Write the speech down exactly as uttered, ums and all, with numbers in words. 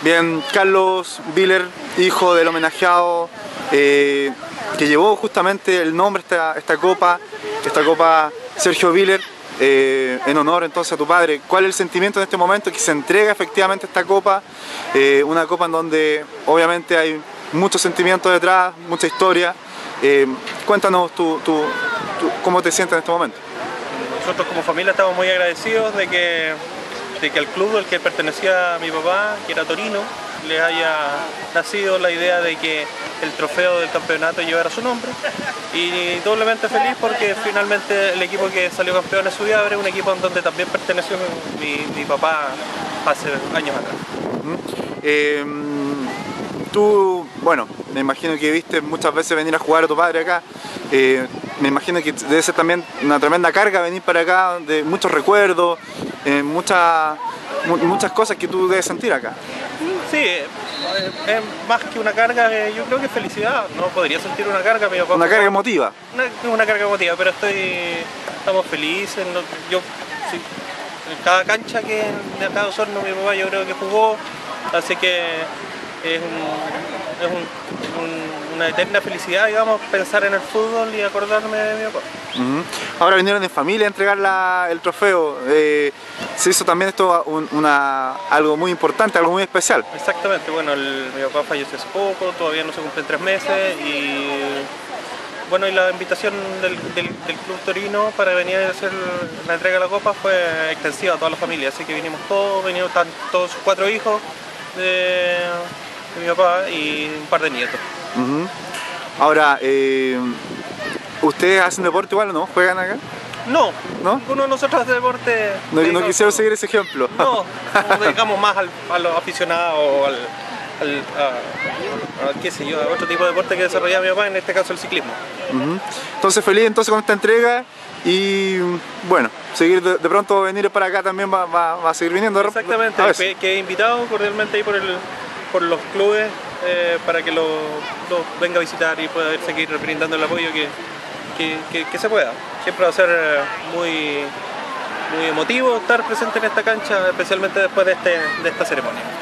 Bien, Carlos Viller, hijo del homenajeado, eh, que llevó justamente el nombre a esta, esta copa, esta copa Sergio Viller, eh, en honor entonces a tu padre. ¿Cuál es el sentimiento en este momento que se entrega efectivamente esta copa? Eh, una copa en donde obviamente hay muchos sentimientos detrás, mucha historia. Eh, cuéntanos tu, tu, tu, cómo te sientes en este momento. Nosotros como familia estamos muy agradecidos de que, de que el club al que pertenecía a mi papá, que era Torino, le haya nacido la idea de que el trofeo del campeonato llevara su nombre, y doblemente feliz porque finalmente el equipo que salió campeón es Subiabre, un equipo en donde también perteneció mi, mi papá hace años atrás. Uh-huh. eh, tú, bueno, me imagino que viste muchas veces venir a jugar a tu padre acá. Eh, me imagino que debe ser también una tremenda carga venir para acá, de muchos recuerdos, eh, muchas, mu muchas cosas que tú debes sentir acá. Sí, es más que una carga, yo creo que es felicidad. No podría sentir una carga, mi papá. Una carga emotiva. Una, una carga emotiva, pero estoy, estamos felices. Yo, sí, en cada cancha que de acá de Osorno mi papá yo creo que jugó, así que es, un, es un, un, una eterna felicidad, digamos, pensar en el fútbol y acordarme de mi papá. Uh-huh. Ahora vinieron en familia a entregar la, el trofeo. Eh, se hizo también esto un, una, algo muy importante, algo muy especial. Exactamente, bueno, el, mi papá falleció hace poco, todavía no se cumplen tres meses y bueno, y la invitación del, del, del Club Torino para venir a hacer la entrega de la copa fue extensiva a toda la familia, así que vinimos todos, vinimos todos sus cuatro hijos de, de mi papá y un par de nietos. Uh-huh. Ahora, eh, ¿ustedes hacen deporte igual o no? ¿Juegan acá? No, ¿no? Ninguno de nosotros hace deporte. No, no quisieron seguir ese ejemplo. No, nos dedicamos más al, a los aficionados, al, al a, a, qué sé yo, a otro tipo de deporte que desarrollaba mi papá, en este caso el ciclismo. Uh-huh. Entonces feliz entonces con esta entrega y bueno, seguir de, de pronto venir para acá también va, va, va a seguir viniendo. Exactamente, que, que he invitado cordialmente ahí por, el, por los clubes eh, para que lo, lo venga a visitar y pueda seguir brindando el apoyo que, que, que, que se pueda. Siempre va a ser muy, muy emotivo estar presente en esta cancha, especialmente después de, este, de esta ceremonia.